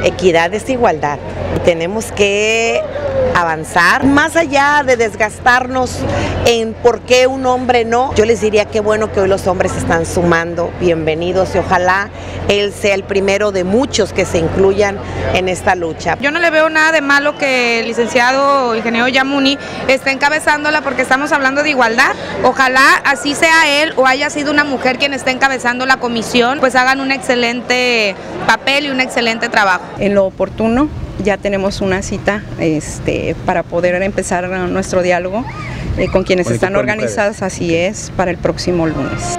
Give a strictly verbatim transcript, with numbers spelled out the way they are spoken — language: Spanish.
Equidad es igualdad. Tenemos que avanzar más allá de desgastarnos en por qué un hombre no. Yo les diría qué bueno que hoy los hombres se están sumando, bienvenidos, y ojalá él sea el primero de muchos que se incluyan en esta lucha. Yo no le veo nada de malo que el licenciado ingeniero Yamuni esté encabezándola, porque estamos hablando de igualdad. Ojalá así sea él o haya sido una mujer quien esté encabezando la comisión, pues hagan un excelente papel y un excelente trabajo. En lo oportuno ya tenemos una cita este, para poder empezar nuestro diálogo eh, con quienes están organizadas, así es, para el próximo lunes.